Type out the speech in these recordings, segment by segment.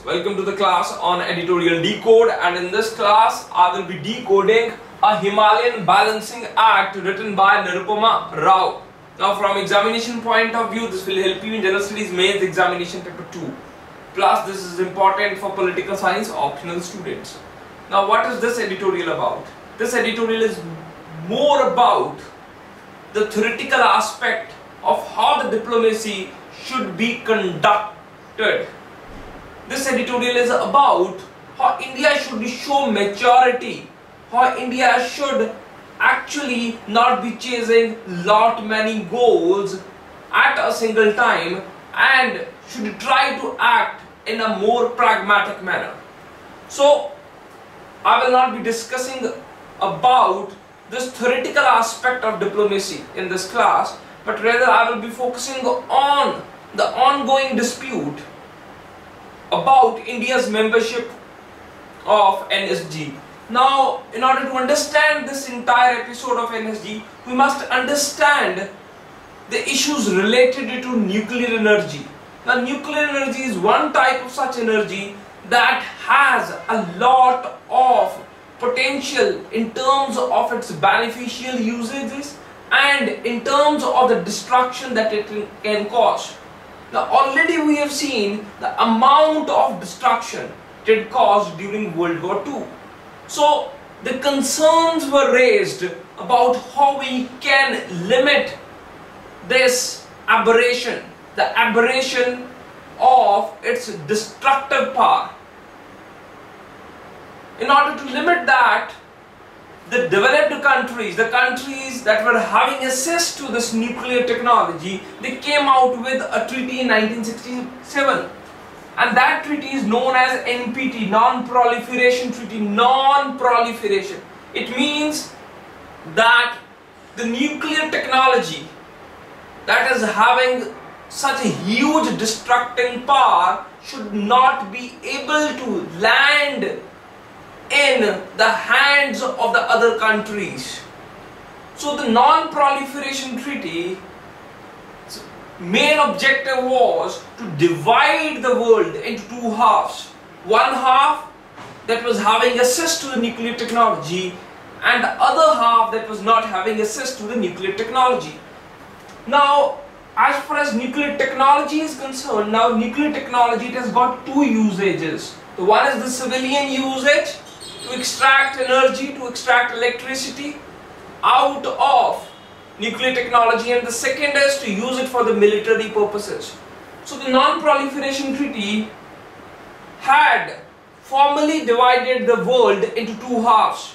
welcome to the class on editorial decode, and in this class I will be decoding a Himalayan Balancing Act written by Nirupama Rao. Now from examination point of view, this will help you in General Studies Mains Examination Paper 2. Plus this is important for political science optional students. Now what is this editorial about? This editorial is more about the theoretical aspect of how the diplomacy should be conducted. This editorial is about how India should show maturity, how India should actually not be chasing many goals at a single time and should try to act in a more pragmatic manner. So I will not be discussing about this theoretical aspect of diplomacy in this class, but rather I will be focusing on the ongoing dispute about India's membership of NSG. Now, in order to understand this entire episode of NSG, we must understand the issues related to nuclear energy. Now, nuclear energy is one type of such energy that has a lot of potential in terms of its beneficial usages and in terms of the destruction that it can cause. Now already we have seen the amount of destruction it caused during World War II. So the concerns were raised about how we can limit this aberration, the aberration of its destructive power. In order to limit that, the developed countries, the countries that were having access to this nuclear technology, they came out with a treaty in 1967, and that treaty is known as NPT, Non-Proliferation Treaty. Non-proliferation. It means that the nuclear technology that is having such a huge destructing power should not be able to land in the hands of the other countries. So the non-proliferation treaty main objective was to divide the world into two halves. One half that was having access to the nuclear technology and the other half that was not having access to the nuclear technology. Now as far as nuclear technology is concerned, now nuclear technology, it has got two usages. The one is the civilian usage, to extract energy, to extract electricity out of nuclear technology, and the second is to use it for the military purposes. So the non-proliferation treaty had formally divided the world into two halves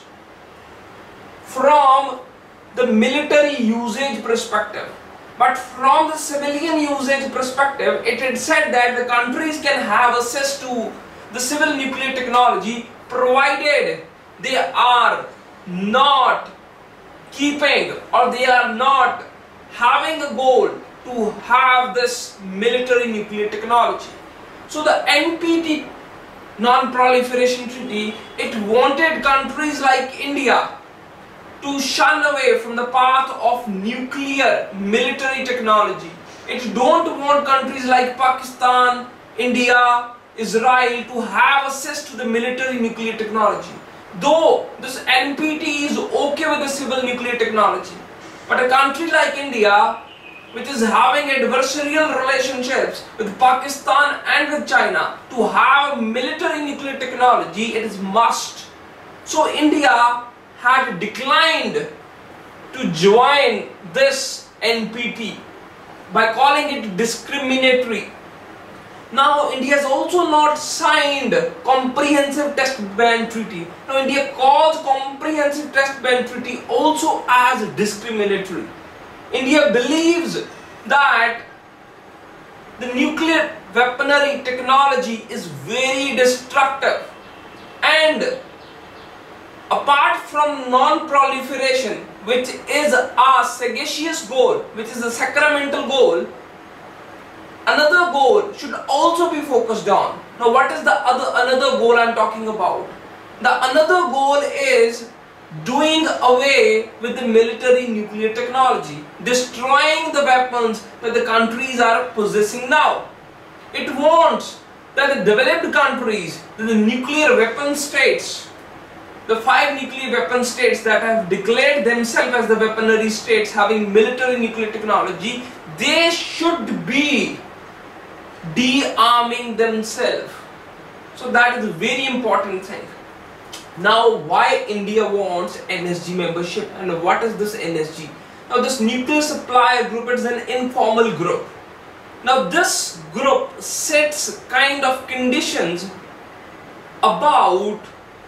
from the military usage perspective, but from the civilian usage perspective, it had said that the countries can have access to the civil nuclear technology provided they are not keeping or they are not having a goal to have this military nuclear technology. So the NPT, Non-Proliferation Treaty, it wanted countries like India to shun away from the path of nuclear military technology. It don't want countries like Pakistan, India, Israel to have access to the military nuclear technology. Though this NPT is okay with the civil nuclear technology, but a country like India, which is having adversarial relationships with Pakistan and with China, to have military nuclear technology, it is must. So India had declined to join this NPT by calling it discriminatory. Now India has also not signed Comprehensive Test Ban Treaty. Now India calls Comprehensive Test Ban Treaty also as discriminatory. India believes that the nuclear weaponry technology is very destructive, and apart from non-proliferation, which is a sagacious goal, which is a sacramental goal, another goal should also be focused on. Now what is the another goal I am talking about? The another goal is doing away with the military nuclear technology, destroying the weapons that the countries are possessing now. It wants that the developed countries, the nuclear weapon states, the 5 nuclear weapon states that have declared themselves as the weaponry states having military nuclear technology, they should be de-arming themselves. So that is a very important thing. Now, why India wants NSG membership, and what is this NSG? Now, this nuclear supplier group is an informal group. Now, this group sets kind of conditions about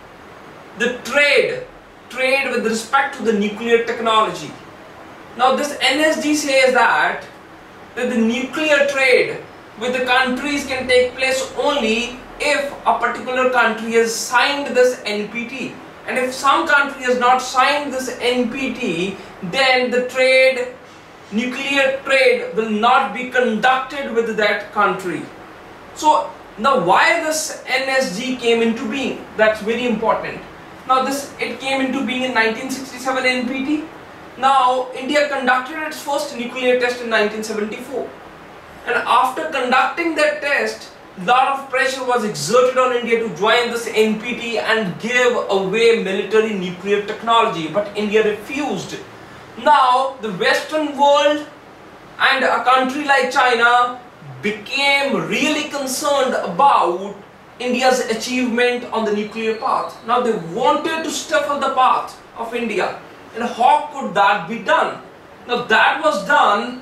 the trade with respect to the nuclear technology. Now, this NSG says that the nuclear trade with the countries can take place only if a particular country has signed this NPT, and if some country has not signed this NPT, then the nuclear trade will not be conducted with that country. So now, why this NSG came into being? That's very important. Now, it came into being in 1967 NPT. Now, India conducted its first nuclear test in 1974, and after conducting that test, a lot of pressure was exerted on India to join this NPT and give away military nuclear technology, but India refused. Now, the Western world and a country like China became really concerned about India's achievement on the nuclear path. Now, they wanted to stifle the path of India. And how could that be done? Now, that was done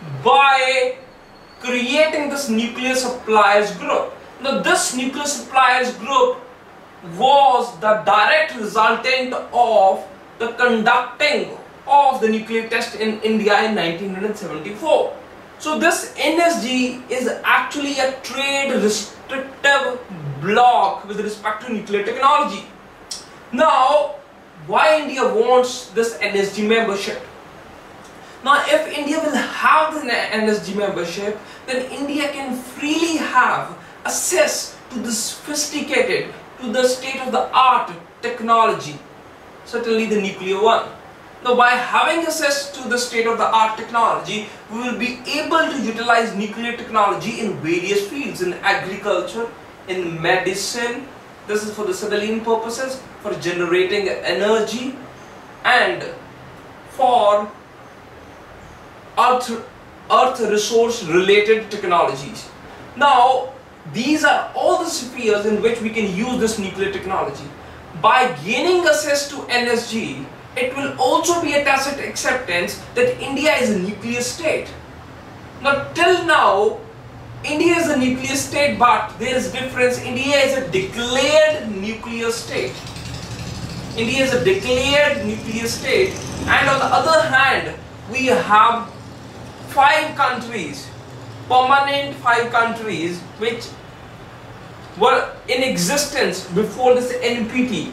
by creating this nuclear suppliers group. Now, this nuclear suppliers group was the direct resultant of the conducting of the nuclear test in India in 1974. So this NSG is actually a trade restrictive bloc with respect to nuclear technology. Now, why India wants this NSG membership? Now, if India will have the NSG membership, then India can freely have access to the sophisticated, to the state-of-the-art technology, certainly the nuclear one. Now, by having access to the state-of-the-art technology, we will be able to utilize nuclear technology in various fields, in agriculture, in medicine. This is for the civilian purposes, for generating energy, and for earth resource related technologies. Now, these are all the spheres in which we can use this nuclear technology. By gaining access to NSG, it will also be a tacit acceptance that India is a nuclear state. Now, till now, India is a nuclear state, but there is difference. India is a declared nuclear state. India is a declared nuclear state, and on the other hand, we have 5 countries, permanent 5 countries, which were in existence before this NPT.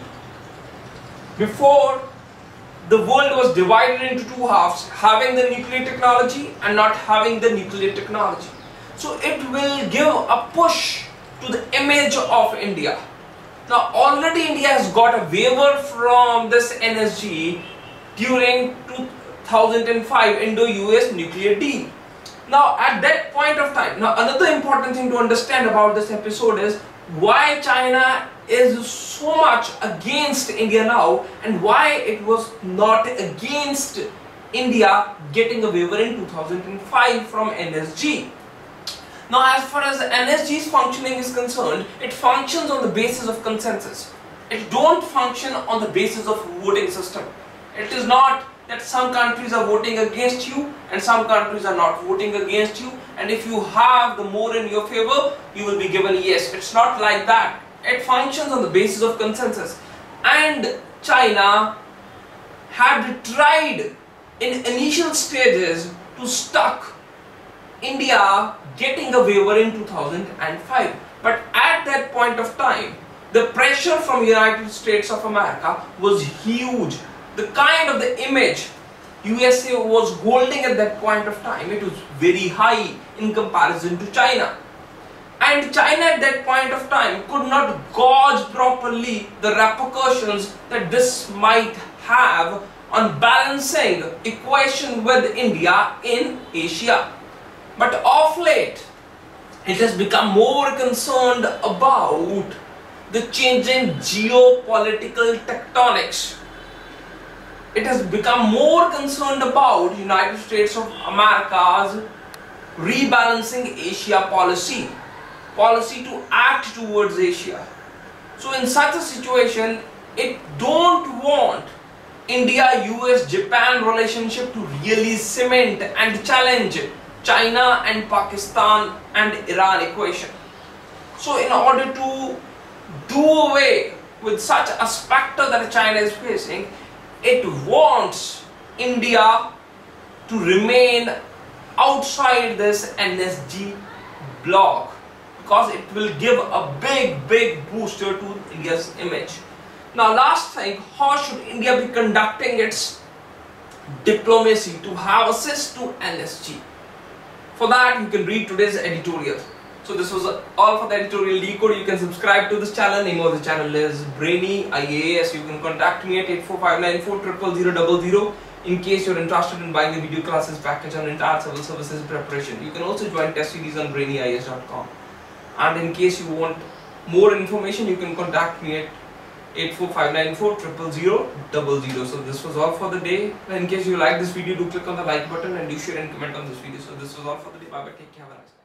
Before, the world was divided into 2 halves, having the nuclear technology and not having the nuclear technology. So it will give a push to the image of India. Now, already India has got a waiver from this NSG during 2005 Indo-US nuclear deal. Now, at that point of time, now another important thing to understand about this episode is why China is so much against India now, and why it was not against India getting a waiver in 2005 from NSG. Now, as far as NSG's functioning is concerned, it functions on the basis of consensus. It don't function on the basis of voting system. It is not that some countries are voting against you and some countries are not voting against you, and if you have the more in your favor, you will be given yes. It's not like that. It functions on the basis of consensus. And China had tried in initial stages to stop India getting a waiver in 2005. But at that point of time, the pressure from United States of America was huge. The kind of the image USA was holding at that point of time, it was very high in comparison to China. And China at that point of time could not gauge properly the repercussions that this might have on balancing equation with India in Asia. But of late, it has become more concerned about the changing geopolitical tectonics. It has become more concerned about United States of America's rebalancing Asia policy to act towards Asia. So in such a situation, it don't want India, US, Japan relationship to really cement and challenge China and Pakistan and Iran equation. So in order to do away with such a specter that China is facing, it wants India to remain outside this NSG bloc, because it will give a big booster to India's image. Now last thing, how should India be conducting its diplomacy to have access to NSG? For that you can read today's editorial. So this was all for the editorial decode. You can subscribe to this channel. Name of the channel is Brainy IAS. You can contact me at 84594000000 in case you're interested in buying the video classes package on entire civil services preparation. You can also join test series on brainyIAS.com. And in case you want more information, you can contact me at 84594000000. So this was all for the day. In case you like this video, do click on the like button and do share and comment on this video. So this was all for the day. Bye bye. Take care. Have a nice day.